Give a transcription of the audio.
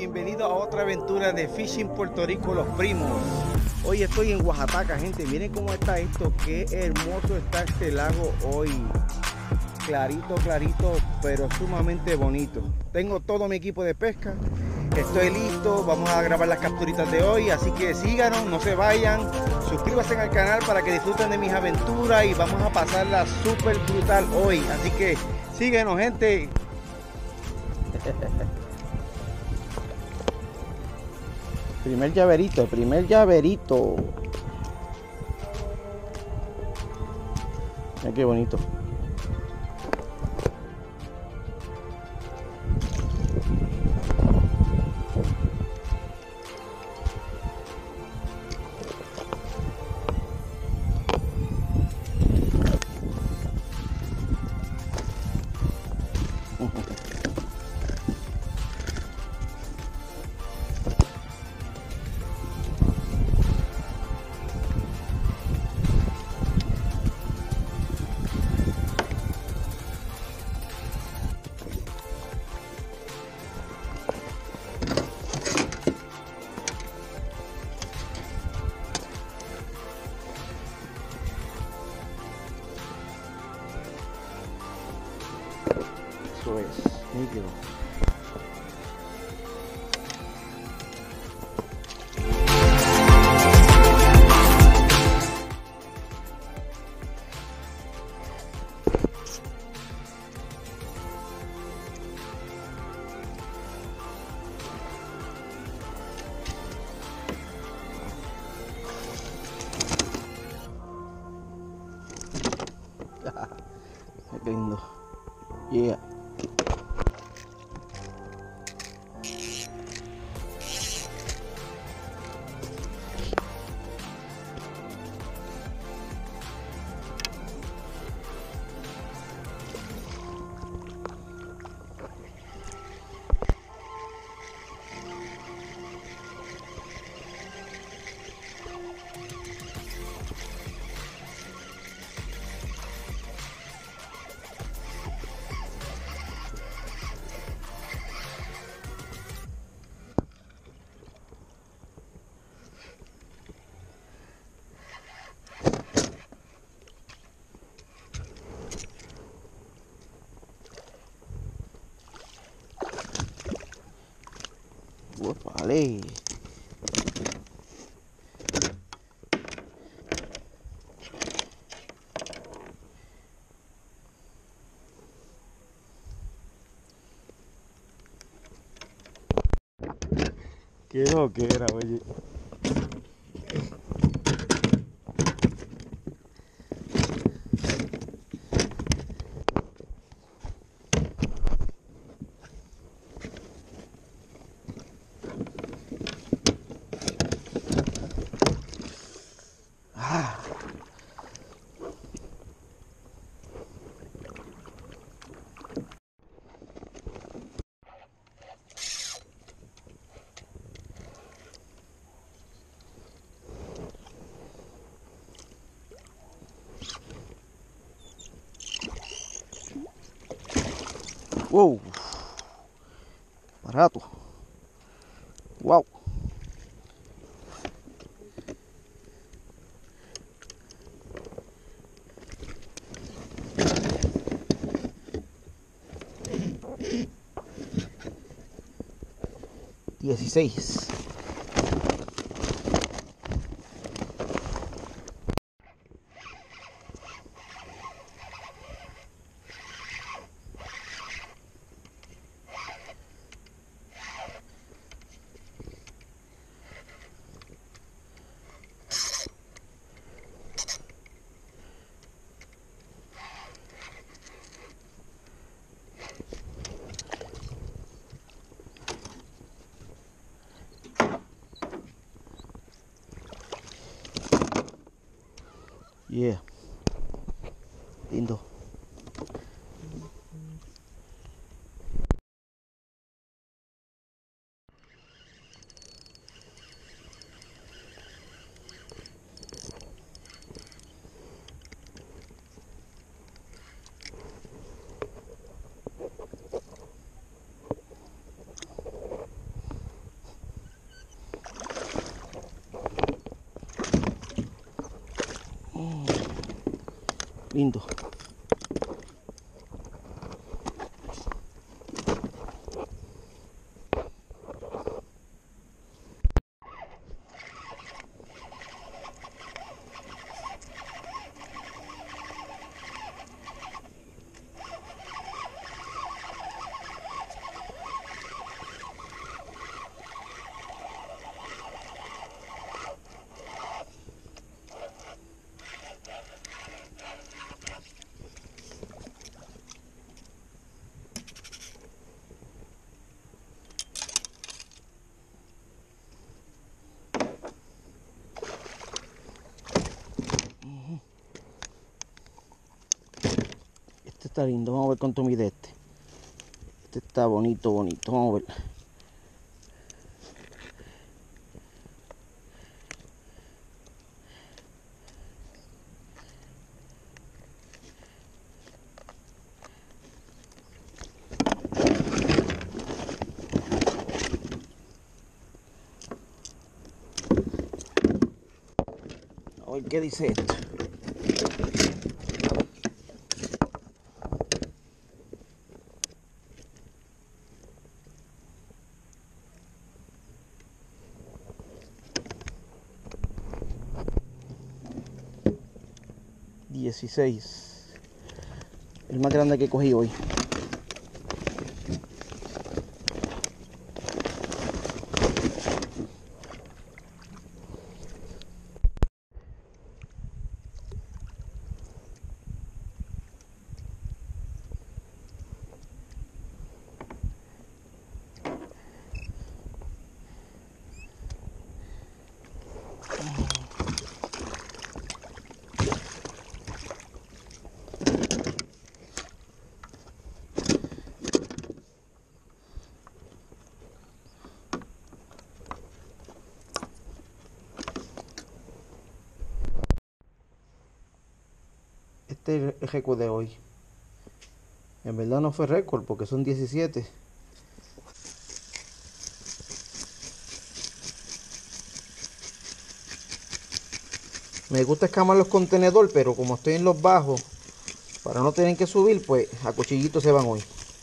bienvenido a otra aventura de Fishing Puerto Rico Los Primos. Hoy estoy en Oaxaca, gente. Miren cómo está esto, qué hermoso está este lago hoy. Clarito, clarito, pero sumamente bonito. Tengo todo mi equipo de pesca, estoy listo, vamos a grabar las capturitas de hoy, así que síganos, no se vayan, suscríbanse al canal para que disfruten de mis aventuras y vamos a pasarla súper brutal hoy, así que síguenos, gente. Primer llaverito, primer llaverito. Mira qué bonito. Eso es, nítido. Qué lindo. Yeah. Vale. Qué loquera, oye. Wow, barato. Wow. $16. Yeah. Lindo. Lindo. Este está lindo, vamos a ver cuánto mide este. Este está bonito, bonito, vamos a ver. A ver qué dice esto. $16, el más grande que cogí hoy. Este es el récord de hoy. En verdad no fue récord porque son 17. Me gusta escamar los contenedores, pero como estoy en los bajos, para no tener que subir, pues a cuchillito se van hoy.